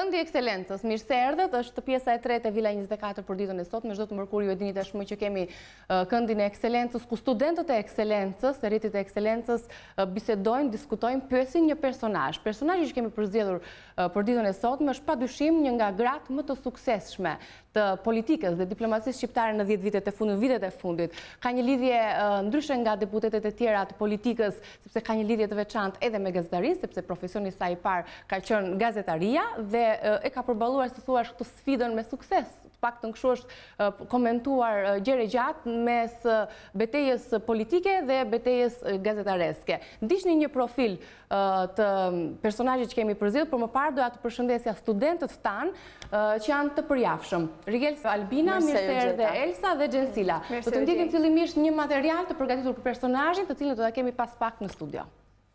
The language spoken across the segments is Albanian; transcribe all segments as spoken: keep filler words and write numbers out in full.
Këndi i Ekselencës, mirë se erdhët, është pjesa e tretë e Villa njëzet e katër për ditën e sotme. Çdo të mërkuri ju e dini tashmë që kemi këndin e Ekselencës, ku studentët e Ekselencës, të rritit e Ekselencës bisedojnë, diskutojnë, pyesin një personazh. Personazhi që kemi përzgjedhur për ditën e sotme është padyshim një nga gratë më të suksesshme të politikës dhe diplomacisë shqiptare në dhjetë vitet e fundit, vitet e fundit. Ka një lidhje ndryshe nga deputetet e tjera të politikës, sepse ka një lidhje të veçantë edhe me gazetarinë, sepse profesioni i saj i parë ka qenë gazetaria dhe e ka përballuar, si thua, këtë sfidën me sukses. Paktën kështu është komentuar gjëre gjatë mes betejës politike dhe betejës gazetareske. Ndiqni një profil të personazhit që kemi përzgjedhur, por më parë doja të përshëndesja studentët tanë që janë të përjafshëm. Rigel, Albina, mirë dhe Elsa dhe Gjensila. Do të ndjekim fillimisht një material të përgatitur për personazhin, të cilin do ta kemi pas pak në studio.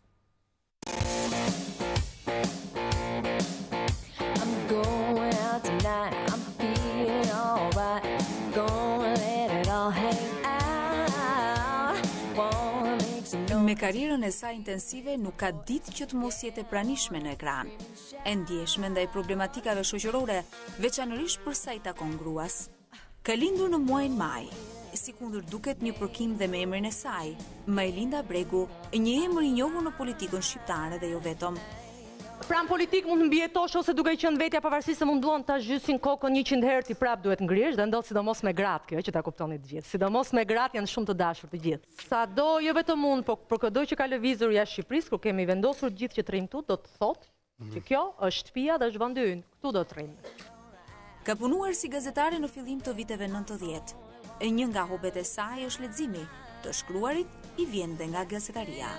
Me karrierën e saj intensive nuk ka ditë që të mos jetë e pranishme në ekran. E ndjeshme ndaj problematikave shoqërore, veçanërisht për sa i takon gruas. Ka lindur në muajin maj, sikundër duket një përkim dhe me emrin e saj, Majlinda Bregu, një emër i njohur në politikën shqiptare dhe jo vetëm. Pra në politik mund të mbijetosh ose duke qenë vetja pavarësisht se mund duan ta zhysin kokën njëqind herë ti prap duhet ngrihesh dhe ndodh sidomos me gratë kjo që ta kuptoni të gjithë. Sidomos me gratë janë shumë të dashur të gjithë. Sado jo vetëm unë, por për çdo që ka lëvizur jashtë Shqipërisë, kur kemi vendosur gjithë që të rrim këtu, do të thotë që kjo është shtëpia dhe është vendi ynë. Këtu do të rrim. Ka punuar si gazetare në fillim të viteve nëntëdhjetë. E një nga hobet e saj është leximi, të shkruarit i vjen dhe nga gazetaria.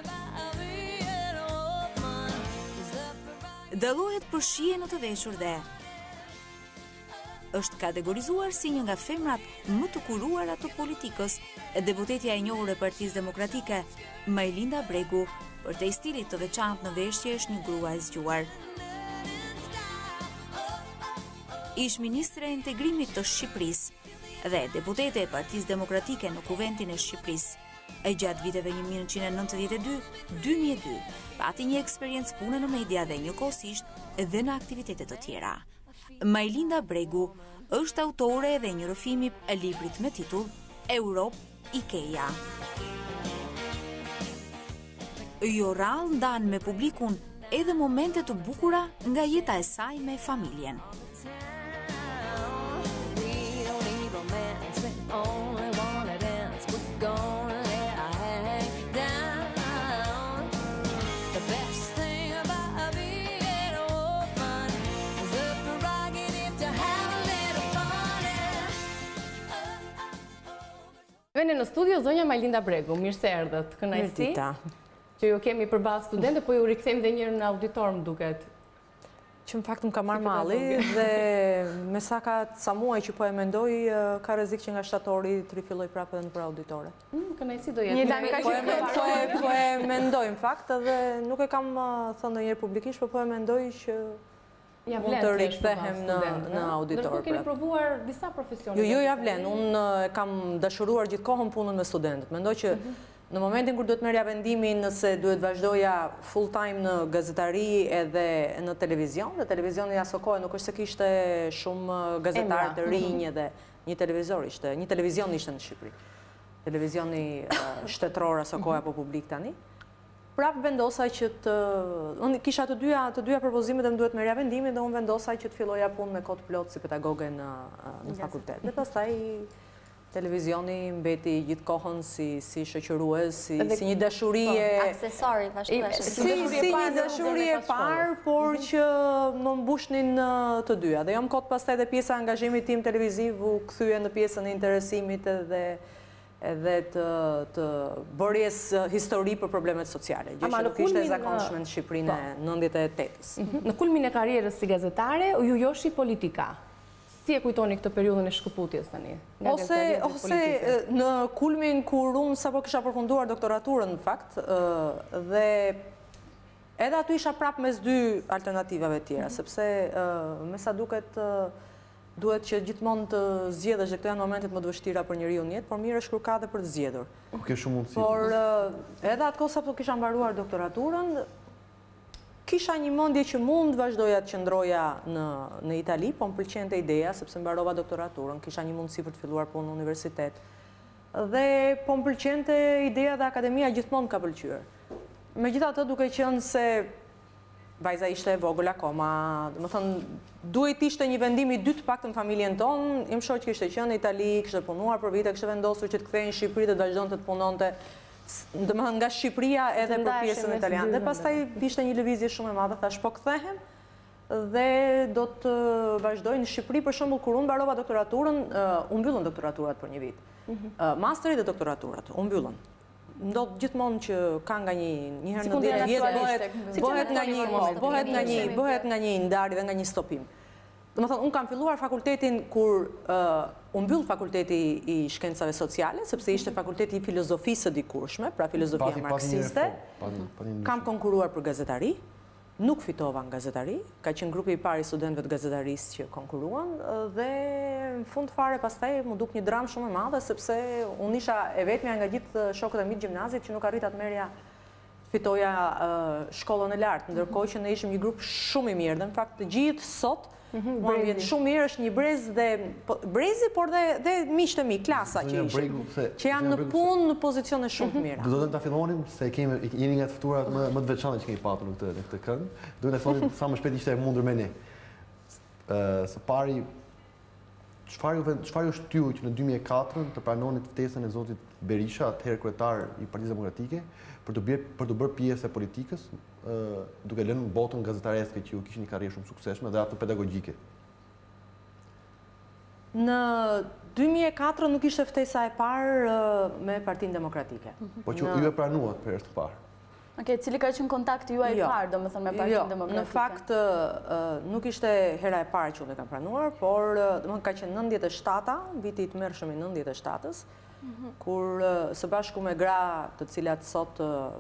Dallohet për shije në të veshur dhe është kategorizuar si një nga femrat më të kuruara të politikës, deputetja e njohur e Partisë Demokratike, Majlinda Bregu, për te stilit të veçantë në veshje është një grua e zgjuar. Ish ministre e integrimit të Shqipërisë dhe deputete e Partisë Demokratike në Kuventin e Shqipërisë. E gjatë viteve një mijë nëntëqind e nëntëdhjetë e dy deri në dy mijë e dy, pati një eksperiencë pune në media dhe njëkohësisht edhe në aktivitete të tjera. Majlinda Bregu është autore edhe një rrëfimi e librit me titull Europë Ikeja. Jo rrallë ndan me publikun edhe momente të bukura nga jeta e saj me familjen. Vene në studio, zonja Majlinda Bregu, mirë se erdhët, kënaqësi që ju kemi përballë studente, po ju rikthejmë dhe njërë në auditor, më duket. Që në fakt më ka marrë malli dhe me sa ka ca muaj që po e mendoj, ka rrezik që nga shtatori të rifilloj prapë edhe në për auditore. Kënaqësi do jetë. Po e mendoj në fakt dhe nuk e kam thënë ndonjëherë publikisht, por po e mendoj që mund të rikthehem në auditore. Ndërkohë keni provuar disa profesione. Jo, jo, ja vlen. Unë kam dashuruar gjithkohën punën me studentët. Mendoj që në momentin kur duhet merrja vendimin nëse duhet vazhdoja full time në gazetari edhe në televizion, dhe televizioni aso kohë nuk është se kishte shumë gazetarë të rinj edhe një televizor ishte, një televizion ishte në Shqipëri. Televizioni shtetëror aso kohë apo publik tani. Prapë vendosa që të... Unë kisha të dyja, të dyja propozimet dhe më duhet merja vendimin dhe unë vendosa që të filloja punë me kod plot si pedagoge në, në fakultet. Dhe pastaj televizioni mbeti gjithë kohën si, si shoqërues, si, si një dashurie... Aksesori, vazhdo Si, si një dashurie parë, por që më mbushnin të dyja. Dhe jo më kod pastaj dhe pjesa angazhimit tim televiziv u kthye në pjesën e interesimit edhe edhe të bërjes histori për problemet sociale. Gjë që nuk ishte e zakonshme në Shqipërinë e nëntëdhjetë e tetës. Në kulmin e karrierës si gazetare, ju joshi politika. Si e kujtoni këtë periudhën e shkëputjes tani? Ose në kulmin kur unë sapo kisha përfunduar doktoraturën në fakt, dhe edhe aty isha prapë mes dy alternativave tjera, sepse me sa duket duhet që gjithmonë të zgjedhësh dhe këto janë momentet më të vështira për njeriu në jetë, por mirë është kur ka dhe për të zgjedhur. Ke shumë mundësi. Por edhe atë kohë sapo kisha mbaruar doktoraturën, kisha një mendje që mund vazhdoja të qëndroja në, në Itali, po më pëlqente ideja, sepse mbarova doktoraturën, kisha një mundësi për të filluar punë në universitet. Dhe po më pëlqente ideja dhe akademia gjithmonë ka pëlqyer. Megjithatë, duke qenë se vajza ishte e vogël akoma, do të thënë, duhet ishte një vendim i dytë paktën në familjen tonë, im shoq kishte qenë në Itali, kishte punuar për vite, kishte vendosur që të kthehej në Shqipëri dhe të vazhdonte të punonte, do më thënë nga Shqipëria edhe për pjesën italiane. Dhe pastaj ishte një lëvizje shumë e madhe, thash po kthehem dhe do të vazhdoj në Shqipëri, për shembull kur unë mbarova doktoraturën, u mbyllën doktoraturat për një vit. Masteri dhe doktoraturat u mbyllën. Ndodh gjithmonë që ka nga një një herë në ditë jetë bëhet nga një bëhet nga një bëhet nga një ndarje dhe nga një stopim. Do të thënë, unë kam filluar fakultetin kur u mbyll fakulteti i shkencave sociale, sepse ishte fakulteti i filozofisë së dikurshme, pra filozofia marksiste. Kam konkuruar për gazetari, nuk fitova në gazetari, ka qenë grupi i parë i studentëve të gazetarisë që konkuruan, dhe në fund fare pastaj më duk një dramë shumë e madhe, sepse unë isha e vetmja nga gjithë shokët e mi të gjimnazit që nuk arrita të merja fitoja shkollën e lartë, ndërkohë që ne ishim një grup shumë i mirë, dhe në fakt të gjithë sot mua vjen shumë mirë, është një brez dhe brezi, por dhe miqtë e mi, klasa që ishim, që janë në punë në pozicione shumë të mira. Do të ta fillonim se kemi jeni nga të ftuarat më më të veçanta që kemi patur në këtë në këtë këngë. Do të thonim sa më shpejt ishte e mundur me ne. Së pari, çfarë çfarë është tyu që në dy mijë e katër të pranonit ftesën e zotit Berisha, atëherë kryetar i Partisë Demokratike, për të bërë për të bërë pjesë e politikës, duke lënë botën gazetareske që ju kishin një karrierë shumë suksesshme dhe atë pedagogjike? Në dy mijë e katër nuk ishte ftesa e parë me Partinë Demokratike. Po që ju e pranuat për herë të parë. Okej, cili ka qenë kontakti juaj i parë, domethënë me Partinë Demokratike? Në fakt nuk ishte hera e parë që unë e kam pranuar, por domethënë ka qenë nëntëdhjetë e shtatë, viti i tmerrshëm i nëntëdhjetë e shtatës, kur së bashku me gra të cilat sot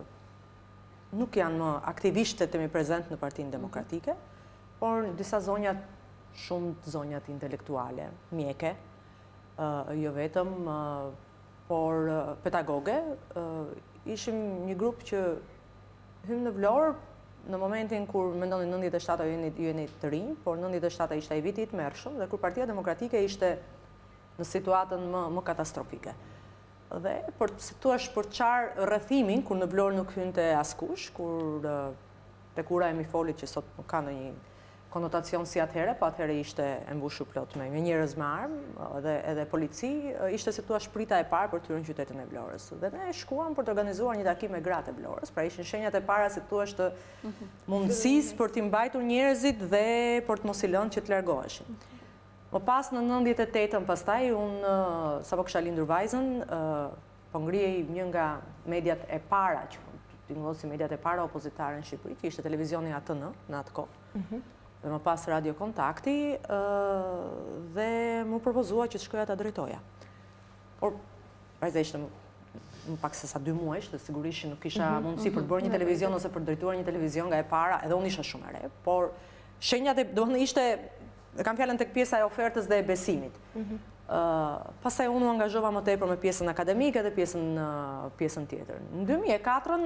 nuk janë më aktivishtë të mi prezent në Partinë Demokratike, por disa zonjat, shumë zonjat intelektuale, mjeke, jo vetëm, por pedagoge, ishim një grup që hymë në Vlorë në momentin kur mendoni nëntëdhjetë e shtatë ju jeni të rinj, por nëntëdhjetë e shtatë ishte i viti i tmerrshëm dhe kur Partia Demokratike ishte në situatën më, më katastrofike. Dhe për të situash për të qarë rrethimin, kur në Vlorë nuk hynte askush, kur te kura e mi folit që sot nuk ka në një konotacion si atëhere, po atëhere ishte e mbushur plot me njerëz me armë dhe edhe polici, ishte si thua shprita e parë për të hyrë në qytetin e Vlorës. Dhe ne shkuam për të organizuar një takim me gratë e Vlorës, pra ishin shenjat e para si thua të mundësisë për t'i mbajtur njerëzit dhe për të mos i lënë që të largoheshin. Më pas në nëntëdhjetë e tetën pastaj, unë sapo kisha lindur vajzën, po ngrihej një nga mediat e para, që tingëllosi mediat e para opozitare në Shqipëri, që ishte televizioni A T N në atë kohë. Dhe më pas Radio Kontakti, dhe më propozua që të shkoja ta drejtoja. Por, vajza ishte më pak se sa dy muaj, dhe sigurisht nuk kisha mundësi për të bërë një televizion ose për të drejtuar një televizion nga e para, edhe unë isha shumë e re, por shenjat e, do të ishte, kam fjalën tek pjesa e ofertës dhe e besimit. Pastaj unë u angazhova më tepër me pjesën akademike dhe pjesën tjetër. Në dy mijë e katër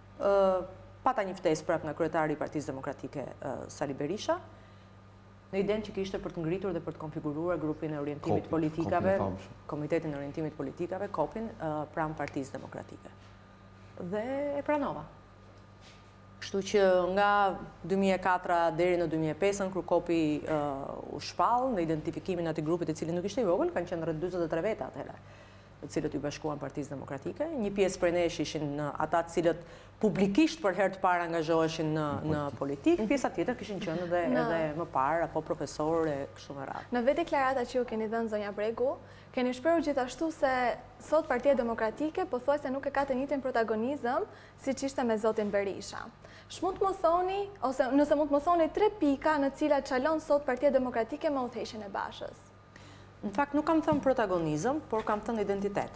pata një ftesë prap nga kryetari i Partisë Demokratike Sali Berisha, në idenë që kishte për të ngritur dhe për të konfiguruar grupin e orientimit politikave, Komitetin e Orientimit Politikave, kopin, pranë Partisë Demokratike. Dhe e pranova. Kështu që nga dy mijë e katër deri në dy mijë e pesë, kur kopi u shpall në identifikimin atij grupit i cili nuk ishte i vogël, kanë qenë rreth dyzet e tre veta atëherë, të cilët u bashkuan Partisë Demokratike. Një pjesë prej nesh ishin ata të cilët publikisht për herë të parë angazhoheshin në politikë, pjesa tjetër kishin qenë edhe më parë apo profesorë kështu me radhë. Në vetë deklarata që ju keni dhënë zonja Bregu, keni shprehur gjithashtu se sot Partia Demokratike pothuajse nuk e ka të njëjtin protagonizëm siç ishte me zotin Berisha. Shmund të më thoni, ose nëse mund të më thoni tre pika në cilat çalon sot Partia Demokratike me udhëheqjen e Bashës? Në fakt nuk kam thënë protagonizëm, por kam thënë identitet.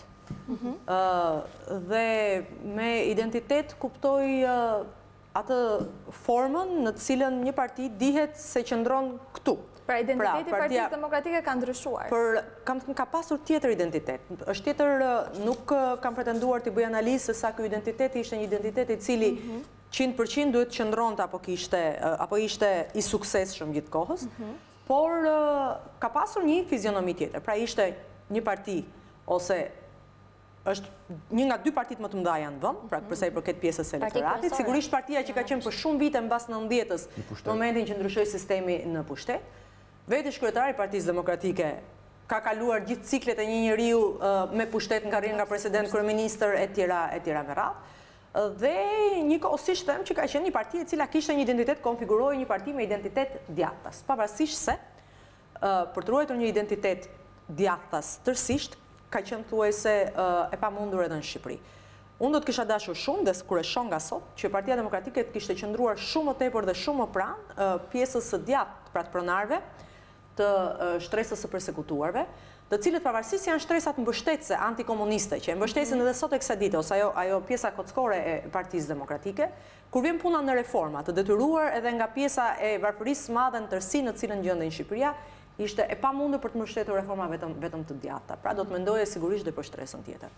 Dhe me identitet kuptoj atë formën në të cilën një parti dihet se qëndron këtu. Pra identiteti i Partisë Demokratike ka ndryshuar. Por kam ka pasur tjetër identitet. Është tjetër, nuk kam pretenduar të bëj analizë se sa ky identitet ishte një identitet i cili qind për qind duhet qëndronte apo kishte apo ishte i suksesshëm gjithë kohës, por ka pasur një fizionomi tjetër. Pra ishte një parti ose është një nga dy partit më të mëdha në vend, pra përsa i përket pjesës së elektoratit, sigurisht partia që ka qenë për shumë vite mbas nëntëdhjetës, në momentin që ndryshoi sistemi në pushtet. Vetë kryetari i Partisë Demokratike ka kaluar gjithë ciklet e një njeriu me pushtet nga rrinë nga president, kryeministër e tjera e tjera me radhë. Dhe njëkohësisht them që ka qenë një parti e cila kishte një identitet, konfiguroi një parti me identitet djathtas, pavarësisht se për të ruajtur një identitet djathtas tërësisht ka qenë thuajse e pamundur edhe në Shqipëri. Unë do të kisha dashur shumë, dhe kur e shoh nga sot, që Partia Demokratike të kishte qëndruar shumë më tepër dhe shumë më pranë pjesës së djathtë, pra të pronarëve, të shtresës së përsekutuarve, të cilët pavarësisht janë shtresat mbështetëse antikomuniste, që e mbështesin edhe sot e kësaj dite, ose ajo, ajo pjesa kockore e Partisë Demokratike, kur vjen puna në reforma, të detyruar edhe nga pjesa e varfërisë madhe në tërësi në cilën gjendej Shqipëria, ishte e pamundur për të mbështetur reforma vetëm vetëm të djathta. Pra do të mendoje sigurisht dhe për shtresën tjetër.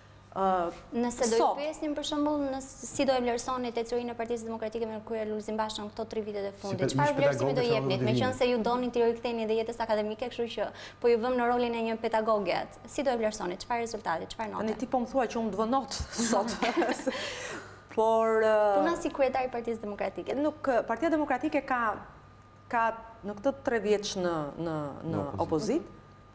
Nëse do të pyesnim për shembull, si do e vlerësoni tecurinë e Partisë Demokratike me kryer Lulzim Bashën këto tre vitet e fundit? Çfarë vlerësimi do jepnit? Meqense ju doni të riktheni edhe jetës akademike, kështu që po ju vëmë në rolin e një pedagoge. Si do e vlerësoni? Çfarë rezultati? Çfarë note? Tani ti po më thua që unë të vë notë sot. Por puna si kryetari i Partisë Demokratike. Nuk Partia Demokratike ka ka në këtë tre vjeç në në në opozit.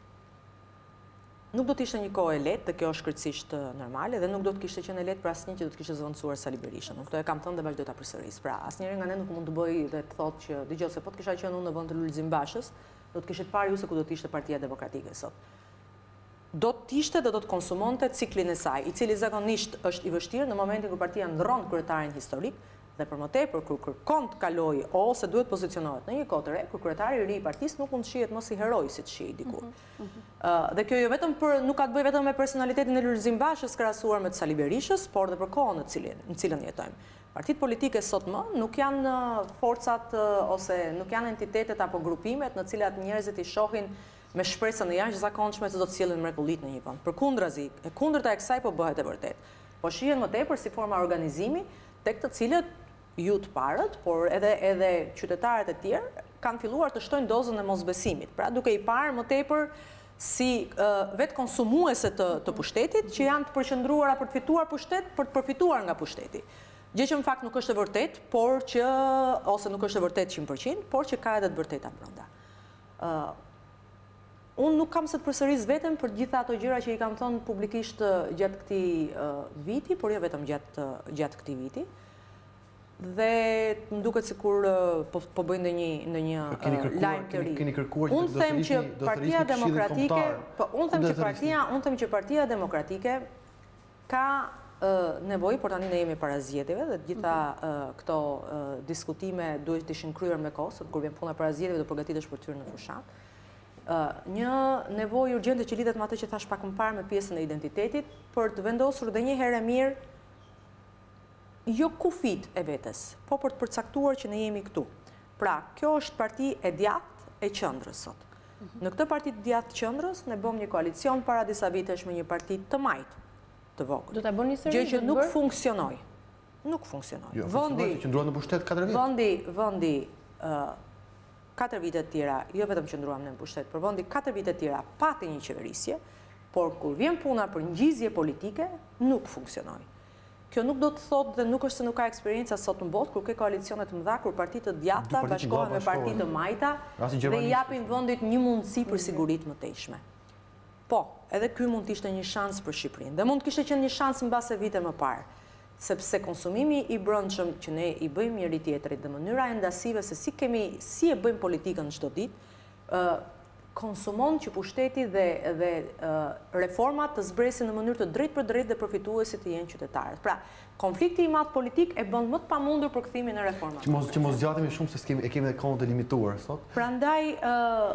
Nuk do të ishte një kohë e lehtë, dhe kjo është krejtësisht normale, dhe nuk do të kishte qenë e lehtë për asnjë që do të kishte zëvendësuar Sali Berishën. Këtë e kam thënë dhe vazhdoj ta përsëris. Pra, asnjëri nga ne nuk mund të bëj dhe të thotë që dëgjoj se po të kisha qenë unë në vend të Lulzim Bashës, do të kishte parë ju se ku do të ishte Partia Demokratike sot. Do të ishte dhe do të konsumonte ciklin e saj, i cili zakonisht është i vështirë në momentin kur partia ndron kryetarin historik, dhe për më tepër kur kërkon të kalojë ose duhet pozicionohet në një kohë të re, kur kryetari i ri i partisë nuk mund të shihet mos si heroj si të shihej dikur. Dhe kjo jo vetëm për nuk ka të bëjë vetëm me personalitetin e Lulzim Bashës krahasuar me të Sali Berishës, por dhe për kohën në cilën në cilën jetojmë. Partitë politike sot më nuk janë forcat ose nuk janë entitetet apo grupimet në cilat njerëzit i shohin me shpresën e jashtëzakonshme se do të sjellin mrekullit në një vend. Përkundrazi, e kundërta e kësaj po bëhet e vërtet. Po shihen më tepër si forma organizimi tek të cilët ju të parët, por edhe edhe qytetarët e tjerë kanë filluar të shtojnë dozën e mosbesimit. Pra duke i parë më tepër si vetë konsumuese të, të pushtetit, që janë të përqendruara për të fituar pushtet, për të përfituar nga pushteti. Gjë që në fakt nuk është e vërtet, por që ose nuk është e vërtet njëqind përqind, por që ka edhe të vërteta brenda. Uh, Unë nuk kam se të përsëris vetëm për gjitha ato gjëra që i kam thënë publikisht gjatë këtij uh, viti, por jo vetëm gjatë gjatë këtij viti. Dhe më duket sikur po po bëjnë ndonjë ndonjë lajm të ri. Keni kërkuar unë them që Partia Demokratike, po unë them që Partia, unë them që Partia Demokratike ka nevojë, por tani ne jemi para zgjedhjeve dhe të gjitha këto diskutime duhet të ishin kryer me kohë, kur vjen puna para zgjedhjeve do përgatitesh për të hyrë në fushat. Një nevojë urgjente që lidhet me atë që thash pak më parë me pjesën e identitetit, për të vendosur edhe një herë mirë jo kufit e vetes, po për të përcaktuar që ne jemi këtu. Pra, kjo është parti e djathtë e qendrës sot. Në këtë parti të djathtë qendrës ne bëm një koalicion para disa vitesh me një parti të majtë, të vogël. Do ta bëni sërish? Gjë që nuk funksionoi. Nuk funksionoi. Jo, vendi që ndruan në pushtet katër vite. Vendi, vendi katër vite të tjera, jo vetëm që ndruam në pushtet, por vendi katër vite të tjera pati një qeverisje, por kur vjen puna për ngjizje politike, nuk funksionoi. Kjo nuk do të thotë dhe nuk është se nuk ka eksperjenca sot në botë, kur ke koalicione të mëdha, kur partitë të djathta bashkohen me partitë të majta dhe i japin vendit një mundësi për siguritë më tejshme. Po, edhe ky mund të ishte një shans për Shqipërinë dhe mund të kishte qenë një shans mbase vite më parë, sepse konsumimi i brendshëm që ne i bëjmë njëri tjetrit dhe mënyra endasive se si kemi si e bëjmë politikën çdo ditë, konsumon që pushteti dhe, dhe uh, reformat të zbresin në mënyrë të drejt për drejt dhe përfituesit të jenë qytetarët. Pra, konflikti i madh politik e bën më të pamundur për kthimin e reformave. Që mos që mos zgjatemi shumë se kemi e kemi edhe kohën të limituar sot. Prandaj uh,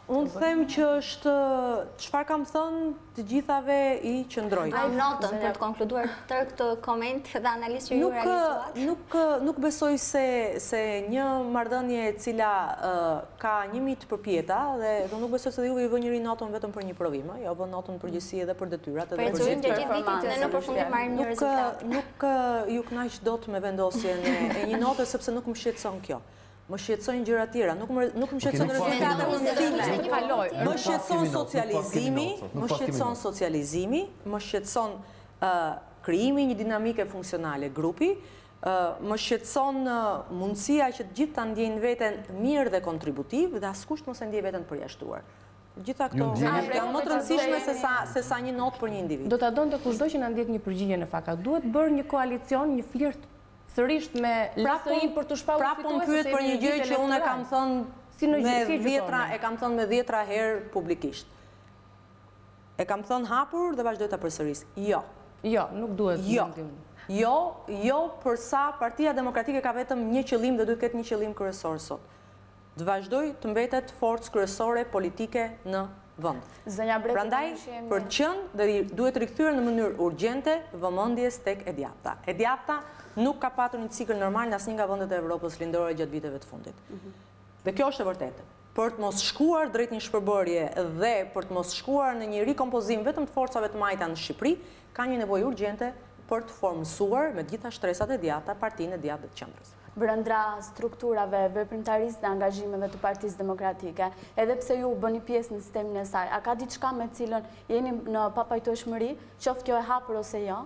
Unë them që është, çfarë kam thënë, të gjithave i qëndroj. A notën për të konkluduar tërë këtë koment dhe analizë që ju realizuat? Nuk, nuk besoj se, se një marrëdhënie e cila uh, ka një mit përpjeta dhe nuk besoj se juve i vë njëri notën vetëm për një provim, jo vë notën përgjithësi edhe për detyrat. Për e që vitit dhe në përfundim marrim një rezultat. Nuk ju knaq dot me vendosjen e një note sepse nuk më shqetëson kjo. Më shqetësojnë gjëra tjera, nuk më shqetëson rezultatet mundësime. Më shqetëson socializimi, më shqetëson socializimi, më shqetëson krijimi një dinamike funksionale grupi, më shqetëson mundësia që të gjithë ta ndjejnë veten mirë dhe kontributiv dhe askush mos e ndjej veten përjashtuar. Gjitha këto janë më të rëndësishme se sa një notë për një individ. Do ta donte kushdo që na ndjek një përgjigje në fakt. Duhet bërë një koalicion, një flirt sërisht me lësërin për të shpallur fituese. Prapë më pyet për një gjë që unë e kam thënë me dhjetra, e kam thënë me dhjetra herë publikisht. E kam thënë hapur dhe vazhdoj ta përsëris. Jo. Jo, nuk duhet. Jo. Jo, jo, përsa Partia Demokratike ka vetëm një qëllim dhe duhet ketë një qëllim kryesor sot. Të vazhdoj të mbetet forcë kryesore politike në vënd. Prandaj, për qënë dhe duhet rikthyer në mënyrë urgjente vëmendjes tek e djapta. E djapta nuk ka patur një cikël normal në asnjë nga vendet e Evropës lindore gjatë viteve të fundit. Dhe kjo është e vërtetë. Për të mos shkuar drejt një shpërbërje dhe për të mos shkuar në një rikompozim vetëm të forcave të majta në Shqipëri, ka një nevojë urgjente për të formësuar me gjitha shtresat e djata partinë e djatë të qendrës. Brëndra strukturave veprimtarisë dhe angazhimeve të Partisë Demokratike, edhe pse ju bëni pjesë në sistemin e saj, a ka diçka me cilën jeni në papajtojshmëri, qoftë kjo e hapur ose jo?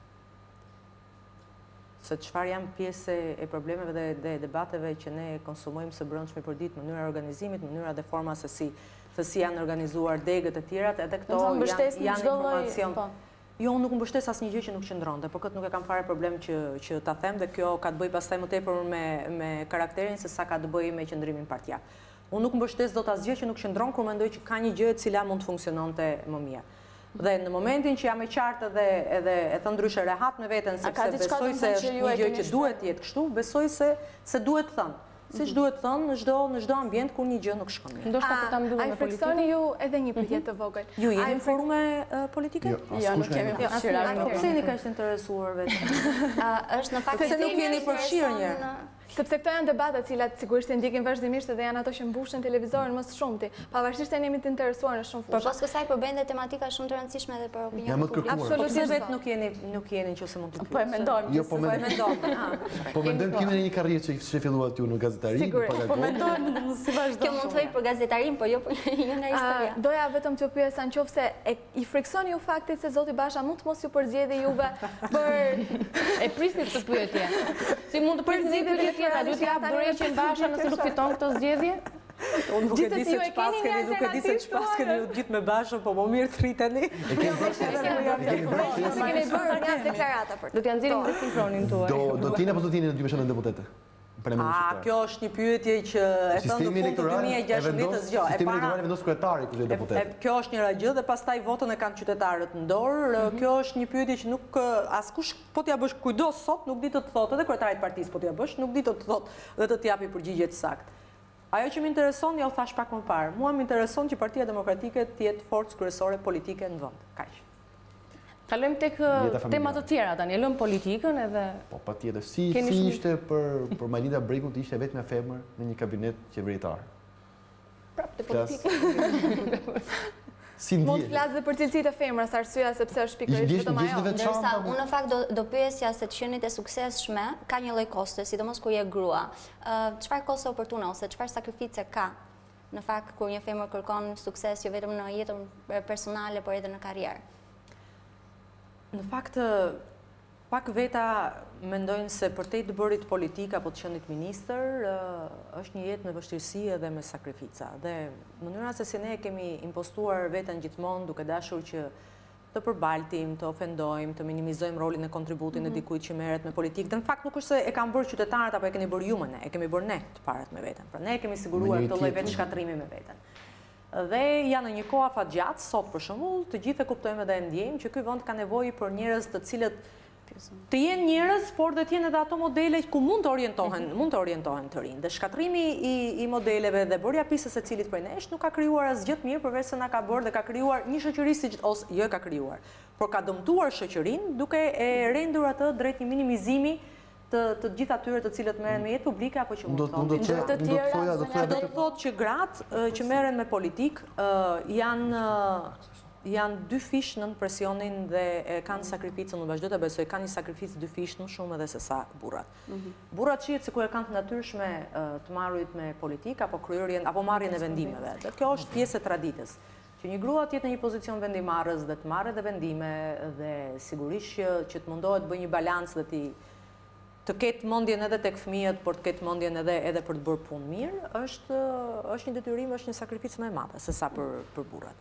Se çfarë janë pjesë e problemeve dhe debateve që ne konsumojmë së brendshmi për ditë, mënyra e organizimit, mënyra dhe forma se si se si janë organizuar degët e tjerat, edhe këto janë informacion. Jo, unë nuk më mbështes asnjë gjë që nuk qëndronte, por këtë nuk e kam fare problem që që ta them dhe kjo ka të bëjë pastaj më tepër me me karakterin se sa ka të bëjë me qëndrimin partia. Unë nuk më mbështes dot asgjë që nuk qëndron kur mendoj që ka një gjë e cila mund të funksiononte më mirë. Dhe në momentin që jam e qartë edhe edhe e thënë ndryshe rehat me veten sepse besoj se është një gjë që duhet të jetë kështu, besoj se se duhet thënë. Siç duhet thënë në çdo në çdo ambient kur një gjë nuk shkon mirë. Ndoshta po ta mbyllim me politikën. A friksoni ju edhe një pyetje të vogël? Ju jeni në forume politike? Jo, nuk kemi përfshirë. Pse jeni kaq të interesuar vetë? Është në fakt se nuk jeni përfshirë një. Sepse këto janë debate të cilat sigurisht i ndjekin vazhdimisht dhe janë ato që mbushin televizorin më së shumti, pavarësisht se ne jemi të interesuar në shumë fusha. Por pas kësaj përbende tematika shumë të rëndësishme edhe për opinionin publik. Absolutisht vetë nuk jeni nuk jeni nëse mund të pyesni. Po e mendojmë. Jo, po mendojmë. Po mendojmë kemi një karrierë që që filluat ju në gazetari, Sigurisht, po mendojmë si vazhdon. Kjo mund të thojë për gazetarin, po jo për jo në historia. Doja vetëm t'ju pyesa nëse i frikson ju faktit se zoti Basha mund të mos ju përzgjedhë juve për e prisni këtë pyetje. Si mund të prisni pyetje tjera, ju t'jap dorëheqjen Basha nëse nuk fiton këtë zgjedhje? Unë nuk e di se çfarë keni, nuk e di se çfarë keni ju gjithë me Bashën, po më mirë të rriteni. E kemi bërë. kemi bërë një deklarata për të. Do t'ja nxjerrim në sinkronin tuaj. Do do tini apo do tini në dy mëshën deputete? A, kjo është një pyetje që e thënë në fund të dy mijë e gjashtëdhjetës, jo. Sistemi elektoral vendos kryetari kush është deputet. Kjo është një gjë dhe pastaj votën e kanë qytetarët në dorë. Kjo është një pyetje që nuk askush po t'ja bësh kujdos sot, nuk di të të thotë, edhe kryetari i partisë po t'ja bësh, nuk di të të thotë dhe të t'japi përgjigje të saktë. Ajo që më intereson, ja u thash pak më parë. Mua më intereson që Partia Demokratike të jetë forcë kryesore politike në vend. Kaq. Kalojmë tek tema të tjera tani, e lëm politikën edhe po patjetër si si ishte për për Majlinda Brekut ishte vetëm e femër në një kabinet qeveritar. Prapë te politikë. Si ndje. Mund të flas edhe për cilësitë e femrës, arsyeja sepse është pikërisht vetëm ajo. Ndërsa unë në fakt do do pyesja se të qenit e suksesshme ka një lloj koste, sidomos kur je grua. Çfarë koste oportune ose çfarë sakrifice ka në fakt kur një femër kërkon sukses jo vetëm në jetën personale, por edhe në karrierë? Në fakt, pak veta mendojnë se për te të bërit politik apo të qenit minister, është një jetë me vështirësi edhe me sakrifica. Dhe mënyra se si ne kemi impostuar veten gjithmonë duke dashur që të përbaltim, të ofendojmë, të minimizojmë rolin e kontributin e dikujt që merret me politikë. Dhe në fakt nuk është se e kanë bërë qytetarët apo e keni bërë ju me ne, e kemi bërë ne të parët me veten. Pra ne kemi siguruar këtë lloj vetë shkatrimi me veten. Dhe janë në një kohë afatgjatë, sot për shembull, të gjithë e kuptojmë dhe e ndjejmë që ky vend ka nevojë për njerëz të cilët të jenë njerëz, por dhe të jenë edhe ato modele ku mund të orientohen, mund të orientohen të rinë. Dhe shkatrimi i modeleve dhe bërja pisës e cilit për nesh nuk ka krijuar asgjë të mirë përveç se na ka bërë dhe ka krijuar një shoqëri siç ose jo e ka krijuar, por ka dëmtuar shoqërinë duke e rendur atë drejt një minimizimi të gjithë atyre të cilët merren me jetë publike apo që mund të thonë. Do të thotë që gratë që merren me politikë janë janë dy fish në presionin dhe kanë sakrifisën, unë vazhdo të besoj, kanë një sakrifisë dy fish më shumë edhe se sa burrat. Burrat shihet sikur e kanë të natyrshme të marrit me politikë apo kryerjen apo marrjen e vendimeve. Dhe kjo është pjesë e traditës. Që një grua të jetë në një pozicion vendimarrës dhe të marrë edhe vendime dhe sigurisht që të mundohet të bëjë një balancë dhe të të ketë mendjen edhe tek fëmijët, por të ketë mendjen edhe edhe për të bërë punë mirë, është është një detyrim, është një sakrificë më e madhe se sa për për burrat.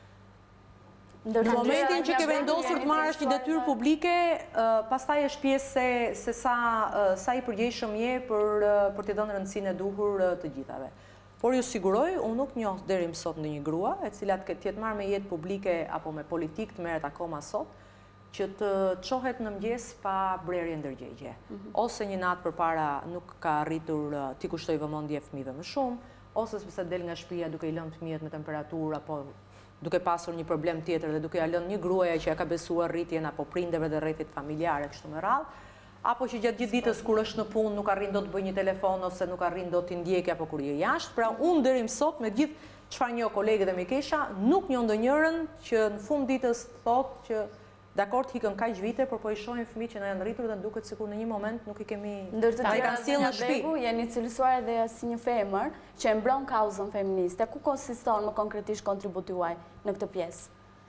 Në momentin që ke vendosur të marrësh një detyrë publike, pastaj është pjesë se sa sa i përgjegjshëm je për për të dhënë rëndësinë e duhur të gjithave. Por ju siguroj, unë nuk njoh deri më sot ndonjë grua e cila të ketë marrë me jetë publike apo me politikë të merret akoma sot, që të qohet në mëngjes pa brerje ndërgjegje. Ose një natë përpara nuk ka arritur t'i kushtoj vëmendje fëmijëve më shumë, ose sepse del nga shtëpia duke i lënë fëmijët me temperaturë apo duke pasur një problem tjetër dhe duke ja lënë një gruaja që ja ka besuar rritjen apo prindërve dhe rrjetit familjare kështu me radhë, apo që gjatë gjithë ditës kur është në punë nuk arrin dot të bëjë një telefon ose nuk arrin dot t'i ndjekë apo kur je jashtë. Pra unë deri më sot me gjithë çfarë njoh kolegët dhe mikesha, nuk njoh ndonjërin që në fund ditës thotë që dakord hikën kaq vite, por po i shohim fëmijë që na janë rritur dhe duket sikur në një moment nuk i kemi ndërsa i kanë sjellë në shtëpi. Jeni cilësuar edhe si një femër që e mbron kauzën feministe. Ku konsiston më konkretisht kontributi juaj në këtë pjesë?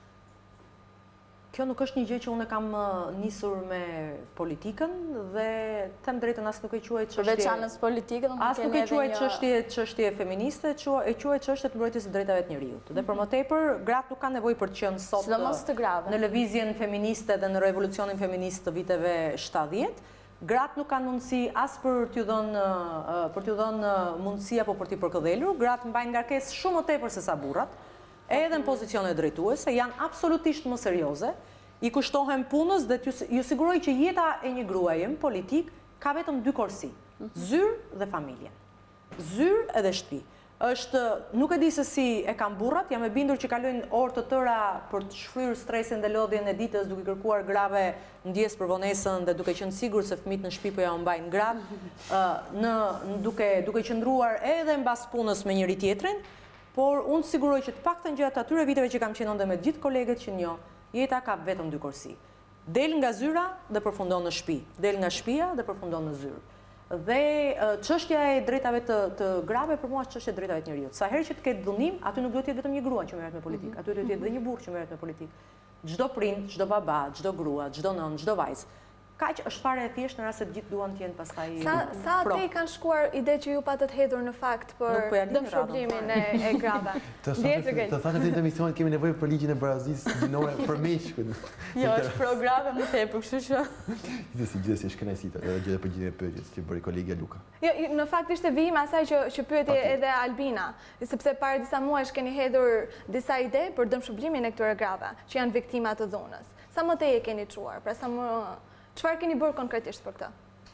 Kjo nuk është një gjë që unë kam nisur me politikën dhe them drejtën as nuk e quaj çështje. Veçanës politikën, as nuk e quaj çështje çështje feministe, e quaj çështje të mbrojtjes së drejtave të njerëzit. Dhe për më tepër, gratë nuk kanë nevojë për të qenë sot në lëvizjen feministe dhe në revolucionin feminist të viteve shtatëdhjetë. Gratë nuk kanë mundësi as për t'ju dhënë për t'ju dhënë mundësi apo për t'i përkëdhelur. Gratë mbajnë ngarkesë shumë më tepër se sa burrat. Edhe në pozicione drejtuese, janë absolutisht më serioze, i kushtohen punës dhe ju siguroj që jeta e një gruaje në politik ka vetëm dy korsi, zyrë dhe familjen. Zyrë edhe shtëpi. Është, nuk e di se si e kam burrat, jam e bindur që kalojnë orë të tëra për të shfryrë stresin dhe lodhjen e ditës duke kërkuar grave ndjes për vonesën dhe duke qenë sigur se fëmijët në shtëpi po ja mbajnë gratë, në duke duke qëndruar edhe mbas punës me njëri tjetrin. Por unë siguroj që të paktën gjatë atyre viteve që kam qenë ndër me gjithë kolegët që njoh, jeta ka vetëm dy korsi. Del nga zyra dhe përfundon në shtëpi, del nga shtëpia dhe përfundon në zyrë. Dhe çështja e drejtave të të grave për mua është çështja e drejtave të njerëzit. Sa herë që të ketë dhunim, aty nuk duhet të jetë vetëm një grua që merret me politikë, aty duhet të jetë edhe një burrë që merret me politikë. Çdo prind, çdo baba, çdo grua, çdo nën, çdo vajzë. Kaq është fare e thjeshtë në rast se të gjithë duan të jenë pastaj Sa sa te kanë shkuar ide që ju patët hedhur në fakt për dëmshpërblimin e grave. Të thashë në emisionin kemi nevojë për ligjin e barazisë gjinore për meshkujt. Jo, është programe më tepër, kështu që. Gjithsesi, gjithsesi është kënaqësi edhe gjë për gjinën e pyetjes që bëri kolegja Luka. Jo, në fakt ishte vijim asaj që që pyeti edhe Albina, sepse para disa muajsh keni hedhur disa ide për dëmshpërblimin e këtyre grave që janë viktima të dhunës. Sa më tej e keni çuar? Pra sa më çfarë keni bërë konkretisht për këtë?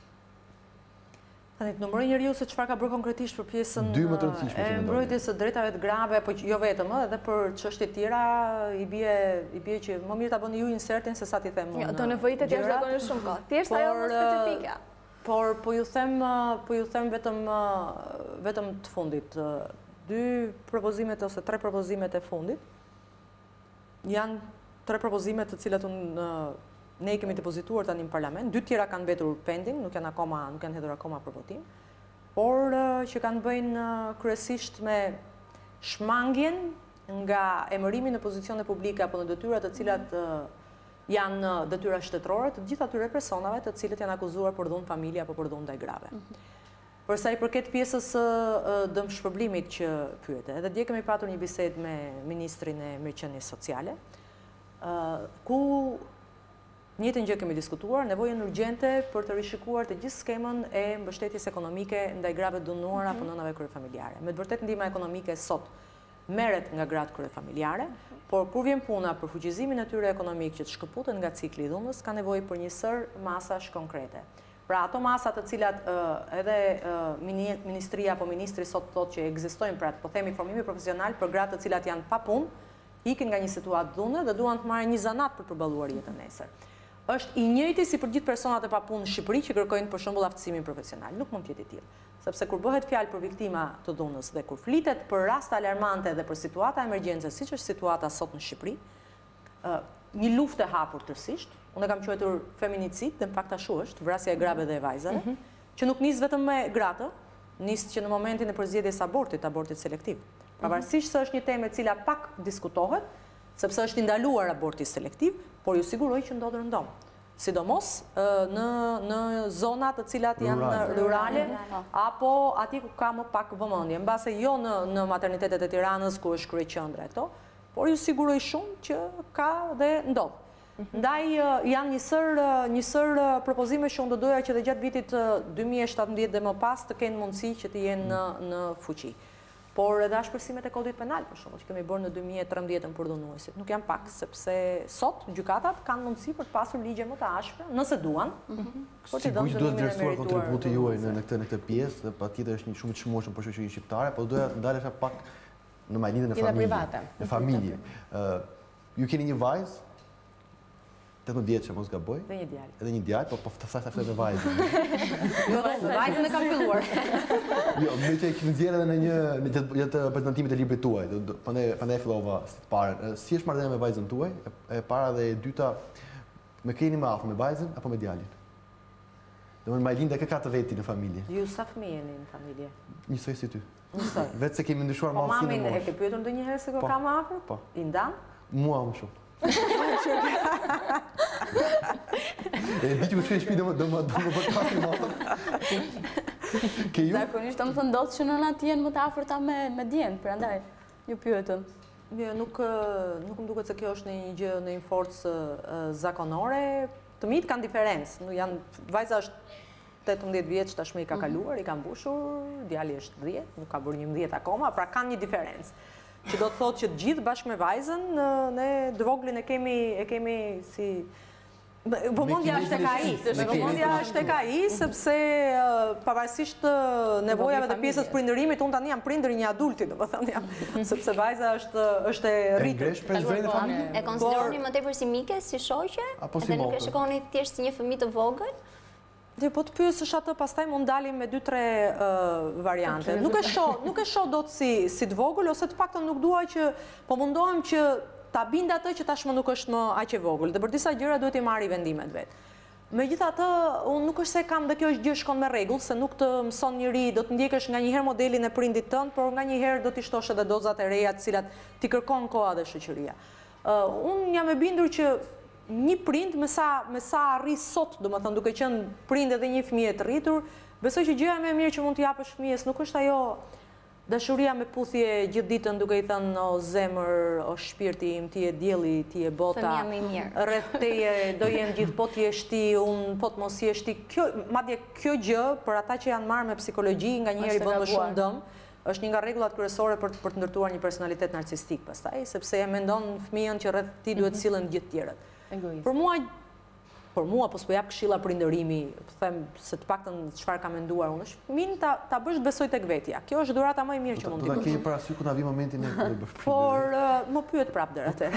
Tani të numëroj njeriu se çfarë ka bërë konkretisht për pjesën e mbrojtjes së drejtave të grave, po jo vetëm, edhe për çështje tjera i bie i bie që më mirë ta bëni ju insertin se sa ti them unë. Jo, do nevojitet jashtëzakonisht shumë kohë. Thjesht ajo më specifike. Por po ju them po ju them vetëm vetëm të fundit. Dy propozimet ose tre propozimet e fundit janë tre propozimet të cilat unë ne i kemi depozituar tani në parlament, dy tjera kanë mbetur pending, nuk janë akoma, nuk janë hedhur akoma për votim, por që kanë bëjnë kryesisht me shmangjen nga emërimi në pozicione publike apo në detyra të cilat janë detyra shtetërore të gjithë atyre personave të cilët janë akuzuar për dhunë familje apo për dhunë ndaj grave. Përsa i përket pjesës dëmshpërblimit që pyete, edhe dje kemi patur një bisedë me ministrin e mirëqenies sociale, ku njëjtën gjë kemi diskutuar, nevojën urgjente për të rishikuar të gjithë skemën e mbështetjes ekonomike ndaj grave dhunuara apo nënave kryefamiljare. Me të vërtetë ndihma ekonomike sot merret nga gratë kryefamiljare, por kur vjen puna për fuqizimin e tyre ekonomik që të shkëputen nga cikli i dhunës, ka nevojë për një sër masash konkrete. Pra ato masat të cilat edhe ministria apo ministri sot thotë që ekzistojnë, pra po themi formimi profesional për gratë të cilat janë pa punë, ikin nga një situatë dhune dhe duan të marrin një zanat për të përballuar jetën nesër. Është i njëjti si për gjithë personat e papunë në Shqipëri që kërkojnë për shembull aftësimin profesional. Nuk mund të jetë i tillë, sepse kur bëhet fjalë për viktima të dhunës dhe kur flitet për raste alarmante dhe për situata emergjence, siç është situata sot në Shqipëri, një luftë e hapur tërësisht, unë e kam quajtur feminicid, dhe në fakt ashtu është, vrasja e grave dhe e vajzave, që nuk nis vetëm me gratë, nis që në momentin e përzgjedhjes abortit, abortit selektiv. Pavarësisht se është një temë e cila pak diskutohet, sepse është ndaluar aborti selektiv, por ju siguroj që ndodh rëndom. Sidomos në zona të cilat janë rurale, apo aty ku ka më pak vëmendje, mbase jo në maternitetet e Tiranës ku është kryeqendra e këto, por ju siguroj shumë që ka dhe ndodh. Ndaj janë një sër propozime që unë do doja që dhe gjatë vitit dy mijë e shtatëmbëdhjetë dhe më pas të kenë mundësi që të jenë në fuqi. Por edhe ashpërsimet e kodit penal, për shumë, që kemi bërë në dy mijë e trembëdhjetë për dhunuesit. Nuk janë pak, sepse sot gjykatat kanë mundësi për të pasur ligje më të ashpra, nëse duan. Sigurisht duhet të vlerësuar kontributi juaj në këtë pjesë, dhe patjetër është një shumë të çmueshëm për shoqërinë shqiptare, por doja të ndalesha pak në marrëdhënien e familjes. Në familje. Ju keni një vajzë tetëmbëdhjetë vjeçë, mos gaboj. Dhe një djalë. Edhe një djalë, po të thashë flet me vajzën. Jo, vajzën e kam filluar. Jo, më që e kemi nxjerrë edhe në një gjatë prezantimit të librit tuaj, prandaj e fillova së pari. Si është marrëdhënia me vajzën tuaj? E para dhe e dyta, me keni më afër me vajzën apo me djalin? Domethënë Majlinda ka katër veti në familje. Ju sa fëmijë jeni në familje? Njësoj si ty. Njësoj. Vetë se kemi ndryshuar mallsinë. Po mamin e ke pyetur ndonjëherë se ko ka më afër? Po. I ndan? Mua më shumë. E di që më shkoj në shtëpi do më bë kafe motën. Ke ju? Zakonisht më thënë ndodh që nënat jenë më të afërta me djend, prandaj ju pyetëm. Nuk më duket se kjo është një gjë, në një forcë zakonore. Të mitë kanë diferencë. Vajza është tetëmbëdhjetë vjeç, tashmë i ka kaluar, i ka mbushur, djali është dhjetë, nuk ka bërë njëmbëdhjetë akoma, pra kanë një diferencë. Që do të thotë që të gjithë bashkë me vajzën, ne dvoglin e kemi si... Vëmendja është tek ai, vëmendja është tek ai, sepse pavarësisht nevojave dhe pjesës prindërimit, unë tani jam prindër një adulti, domethënë jam, sepse vajza është e rritur. E konsideroni më tepër si mike, si shoqe? Edhe nuk e shikoni thjesht si një fëmijë të vogël? Dhe po të pyesësh atë, pastaj mund dalim me dy tre variante. Nuk e shoh, nuk e shoh dot si si të vogël, ose të paktën nuk dua që po mundohem që ta bind atë që tashmë nuk është më aq e vogël. Dhe për disa gjëra duhet i marrë vendimet vet. Megjithatë, unë nuk është se kam dhe kjo është gjë shkon me rregull, se nuk të mëson njëri, do të ndjekësh nganjëherë modelin e prindit tënd, por nganjëherë do t'i shtosh edhe dozat e reja të cilat ti kërkon koha dhe shoqëria. Unë jam e bindur që një prind me sa arris sot, do më thënë duke qenë prind edhe një fëmijë të rritur, besoj që gjëja më e mirë që mund t'i japësh fëmijës nuk është ajo dashuria me puthje gjithë ditën duke i thënë o zemër, o shpirti im, ti e dielli, ti e bota, rreth teje do jem gjithë, po ti jesh ti, unë po të mos jesh ti. Madje kjo gjë, për ata që janë marrë me psikologji, nganjëherë i bën më shumë dëm, është një nga rregullat kryesore për të ndërtuar një personalitet narcistik pastaj, sepse e mendon fëmijën që rreth ti duhet sillen gjithë tjerët. Për mua, për mua, po s'po jap këshilla prindërimi, të them se të paktën çfarë kam menduar unë, është fëmin ta ta bësh besoj tek vetja. Kjo është dhurata më e mirë që mund të bësh. Do ta kemi parasysh kur na vi momentin e bësh prindër. Por më pyet prapë der atë.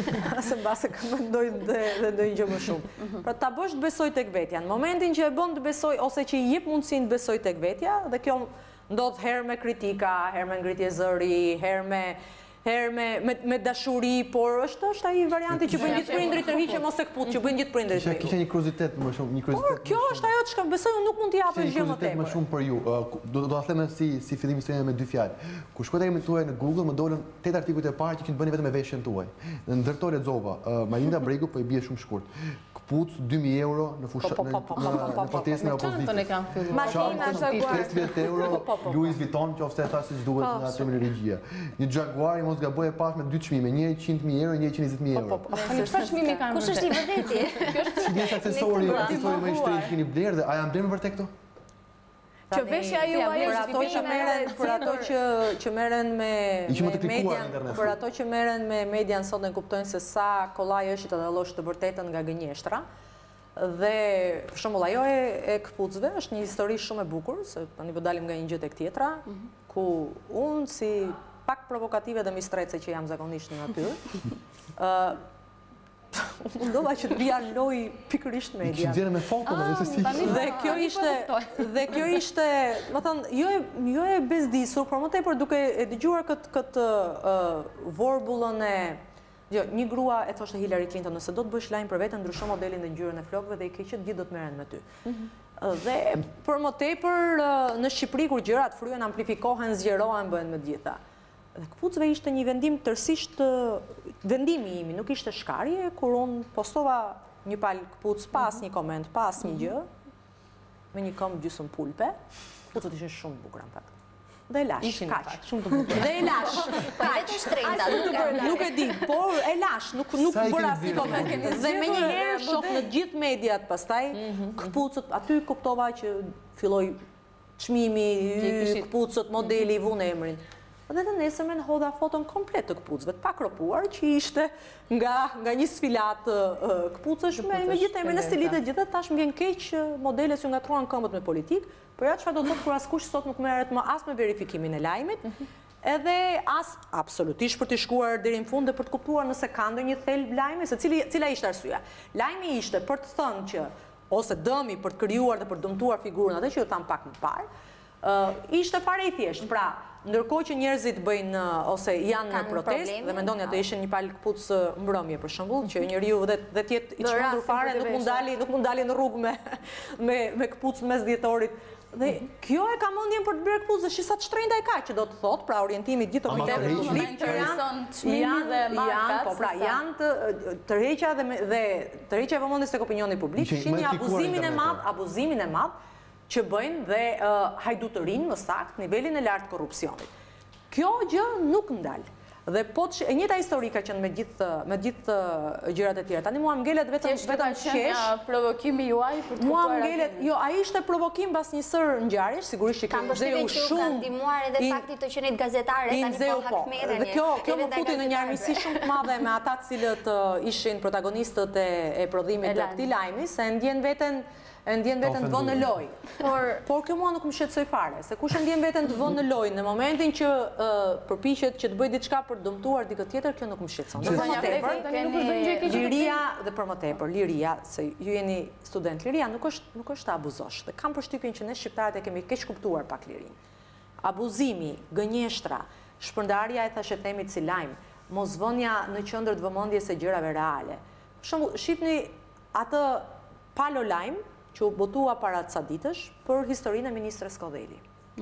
Se mbase kam mendoj dhe ndonjë gjë më shumë. Pra ta bësh besoj tek vetja. Në momentin që e bën të besoj ose që i jep mundësinë të besoj tek vetja, dhe kjo ndodh herë me kritika, herë me ngritje zëri, herë me herë me dashuri, por është është ai varianti që bën gjithë prindërit tërhiqe mos e kput, që bën gjithë prindërit. Kisha një kuriozitet më shumë, një kuriozitet. Por kjo është ajo çka besoj unë nuk mund t'i japësh gjë më tepër. Më shumë për ju. Do ta them si si fillim historinë me dy fjalë. Kur shkoj tek tuaj në Google më dolën tetë artikujt e parë që kishin bënë vetëm me veshjen tuaj. Në ndërto lexova, Majlinda Bregu po i bie shumë shkurt. Kput dy mijë euro në fushat në protestën e opozitës. Makina Jaguar pesë mijë euro, Louis Vuitton që ofse tha siç duhet nga terminologjia. Një Jaguar mos gaboj e pas me dy çmime, një qind mijë euro, një njëqind e njëzet mijë euro. Çfarë çmimi kanë? Kush është i vërtetë? Kjo është aksesorë, aksesorë më i shtrenjtë keni bler dhe a janë bler më vërtet këto? Që veshja ju ajo për ato që merren me median, për ato që merren me median sot ne kuptojnë se sa kollaj është të dallosh të vërtetën nga gënjeshtra. Dhe për shembull ajo e këpucëve është një histori shumë e bukur, se tani po dalim nga një gjë tek tjetra, ku unë si pak provokative dhe mistrece që jam zakonisht në natyrë, mundova që të bia loj pikërisht media. Që djene me foto, në vëse si. Dhe kjo ishte, dhe kjo ishte, më thënë, jo e bezdisur, por më tepër duke e dëgjuar këtë vorbullën e, një grua e thoshte Hillary Clinton, nëse do të bësh lajm për veten, ndryshon modelin dhe ngjyrën e flokëve dhe i keqet gjithë do të merren me ty. Dhe për më tepër në Shqipëri kur gjërat fryen, amplifikohen, zgjerohen, bëhen me të gjitha. Dhe këpucëve ishte një vendim tërsisht, vendimi imi, nuk ishte shkarje, kur unë postova një palë këpucë pas një koment, pas një gjë, me një këmbë gjysmë pulpe, këpucët ishin shumë bukura në fakt. Dhe e lash, kaq. Shumë të bukura. Dhe e lash, kaq. Nuk e di, por e lash, nuk bërë asnjë koment. Dhe me një herë shoh në gjithë mediat pastaj, këpucët, aty kuptova që filloi çmimi, këpucët, modeli, vun emrin. Dhe të nesërmen hodha foton komplet të këpucëve, të pakropuar, që ishte nga një sfilat këpucësh, me gjithë emrin e stilit e gjithë, tash më vjen keq modeles ju nga truan këmbët me politik, për ja çfarë do të thotë kur askush sot nuk merret më as me verifikimin e lajmit, edhe as absolutisht për të shkuar deri në fund dhe për të kuptuar nëse ka ndonjë thelb lajmi, se cila ishte arsyeja. Lajmi ishte për të thënë që, ose dëmi për të krijuar dhe për të dëmtuar figurën atë që ju tham pak më parë, ishte fare i thjesht, pra ndërkohë që njerëzit bëjnë ose janë në protest dhe mendoni ato ishin një palë këpucë mbrëmje për shembull, që njeriu dhe tjetë i çmendur fare nuk mund dali, nuk mund dali në rrugë me me këpucën mes dhjetorit. Dhe kjo e ka mendjen për të bërë këpucë, shi sa të shtrenjta e ka, që do të thotë, pra orientimi gjithë opinionit publik që janë janë janë, po pra janë të tërheqja dhe tërheqja e vëmendjes tek opinioni publik, shin një abuzimin e madh, abuzimin e madh që bëjnë dhe hajdutërinë më saktë, nivelin e lartë korrupsionit. Kjo gjë nuk ndalë. Dhe po të e njëjta histori ka qenë me gjithë gjërat e tjera. Tani mua ngelet vetëm vetëm qesh. Provokimi juaj për të mua ngelet, jo, ai ishte provokim pas një sër ngjarjesh, sigurisht që kanë nxeu shumë. Kanë ndihmuar edhe fakti të qenit gazetare tani po hakmeten. Dhe kjo kjo më futi në një armiqësi shumë të madhe me ata të cilët ishin protagonistët e prodhimit të këtij lajmi, se ndjen veten e ndjen veten të vënë në loj. Por kjo mua nuk më shqetësoi fare, se kush e ndjen veten të vënë në loj në momentin që përpiqet që të bëjë diçka për të dëmtuar dikë tjetër, kjo nuk më shqetëson. Për më tepër, liria dhe për më tepër, liria, se ju jeni student, liria nuk është nuk është të abuzosh. Dhe kam përshtypjen që ne shqiptarët e kemi keq kuptuar pak lirinë. Abuzimi, gënjeshtra, shpërndarja e thashetemit si lajm, mosvënia në qendër të vëmendjes së gjërave reale. Për shembull, shihni atë palo lajm që u botua para ca ditësh për historinë e ministres Kodheli.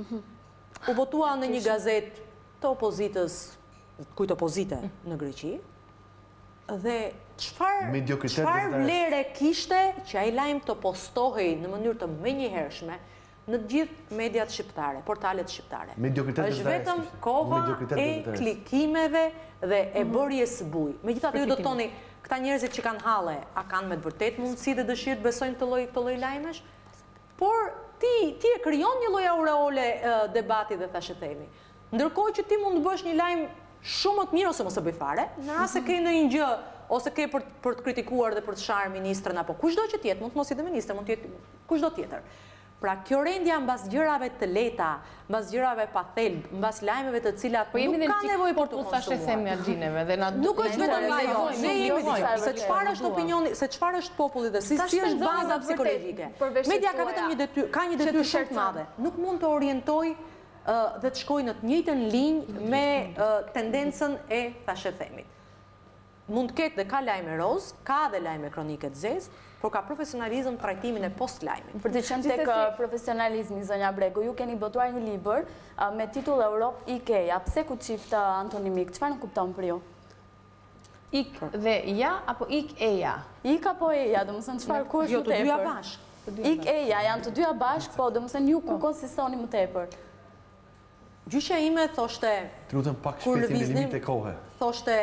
U botua në një gazet të opozitës, kujt opozite në Greqi, dhe çfarë vlere kishte që ai lajm të postohej në mënyrë të menjëhershme në të gjithë mediat shqiptare, portalet shqiptare. Është vetëm koha e klikimeve dhe e bërjes së buj. Megjithatë ju do të thoni këta njerëzit që kanë halle, a kanë me të vërtet mundësi dhe dëshirë të besojnë të lloj të lloj lajmesh? Por ti ti e krijon një lloj aureole debati dhe thashëthemi. Ndërkohë që ti mund të bësh një lajm shumë më të mirë ose mos e bëj fare, në rast se ke ndonjë gjë ose ke për për të kritikuar dhe për të sharë ministrën apo kushdo që të jetë, mund të mos jetë ministër, mund të jetë kushdo tjetër. Pra kjo rendja mbas gjërave të lehta, mbas gjërave pa thelb, mbas lajmeve të cilat nuk ka nevojë për të konsumuar. Nuk është vetëm ajo, ne jemi se çfarë është opinioni, se çfarë është populli dhe si si është baza psikologjike. Media ka vetëm një detyrë, ka një detyrë shumë të madhe. Nuk mund të orientojë dhe të shkojë në të njëjtën linjë me tendencën e thashëthemit. Mund të ketë dhe ka lajme roz, ka dhe lajme kronike të zezë, por ka profesionalizëm trajtimin e post-lajmit. Për të qenë tek profesionalizmi, zonja Bregu, ju keni botuar një libër me titull Europë IKEA. Pse ku çift antonimik? Çfarë nuk kupton për ju? Ik dhe ja apo ik e ja? Ik apo e ja, domethënë çfarë ku është më tepër? Jo, të dyja bashkë. Ik e ja, janë të dyja bashkë, po domethënë ju ku konsistoni më tepër? Gjyqja ime thoshte Trutën pak shpejt në limit e kohë. Thoshte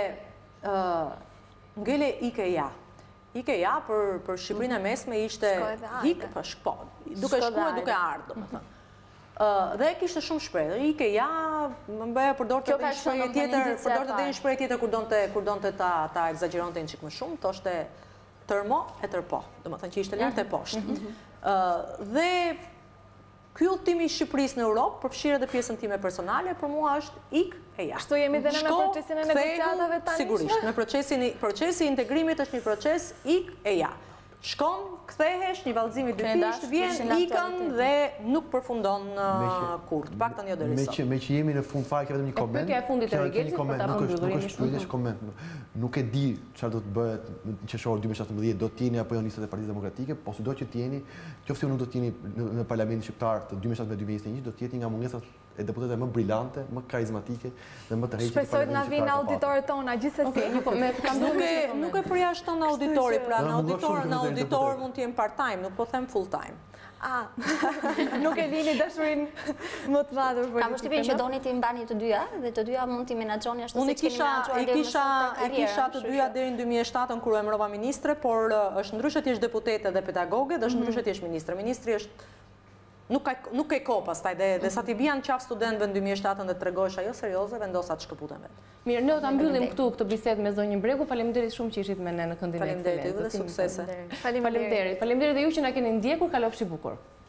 ngele ik e ja. IKEA për Shqipërinë e mesme ishte hik për shko, duke shkuar duke ardhur, domethënë. Dhe kishte shumë shprehje. Ike, ja, më bëja përdor të dhe një shprehje tjetër, përdor të dhe një shprehje tjetër kur donte ta egzageronte një qikë më shumë, thoshte tërmo e tërpo, do më thënë që ishte lartë e poshtë. Dhe ky udhëtimi i Shqipërisë në Europë, përfshirë edhe pjesën time personale, për mua është ik e ja. Kështu jemi dhe në procesin e negociatave tani? Sigurisht, në procesi i integrimit është një proces ik e ja. Shkon, kthehesh, një vallëzimi dy fisht, vjen, ikën dhe nuk përfundon kur, të paktën jo deri sot. Me që jemi në fund fare, ke vetëm një koment. Pyetja e fundit e Rigelit, për ta përmbylluar Nuk është pyetje, është koment. Nuk e di çfarë do të bëhet në qershor dy mijë e shtatëmbëdhjetë, do të jeni apo jo nisët e Partisë Demokratike, po sido që të jeni, qoftë nuk do të jeni në Parlamentin Shqiptar të dy mijë e shtatëmbëdhjetë dy mijë e njëzet e një, do të jetë nga mungesat e deputetëve më brillante, më karizmatike dhe më të rrejtë. Shpresoj të na vinë auditorët tona gjithsesi. Nuk e përjashton auditori, pra në auditor, në auditor mund të jem part-time, nuk po them full-time. A, nuk e dini dashurin më të madhe për politikën. Kam përshtypjen që doni të mbani të dyja dhe të dyja mund t'i menaxhoni ashtu siç keni menaxhuar deri më sot. Unë kisha të dyja deri në dy mijë e shtatë kur u emërova ministre, por është ndryshe ti je deputete dhe pedagoge, dhe është ndryshe ti je ministre. Ministri është Nuk ke ko pastaj, dhe sa t'i bijan qaf studentëve në dy mijë e shtatë dhe të tregojsh ajo serioze, vendosa të shkëputen vetë. Mirë, ne do ta mbyllim këtu këtë bisedë me zonjën Bregu. Faleminderit shumë që ishit me ne në këndin e ekselencës. Faleminderit dhe suksese. Faleminderit. Faleminderit dhe ju që na keni ndjekur, kalofshi bukur.